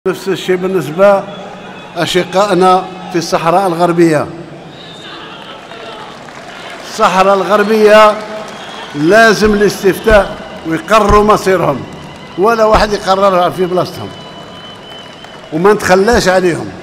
نفس الشيء بالنسبة أشقائنا في الصحراء الغربية. الصحراء الغربية لازم الاستفتاء ويقرروا مصيرهم، ولا واحد يقررها في بلاصتهم وما نتخلاش عليهم.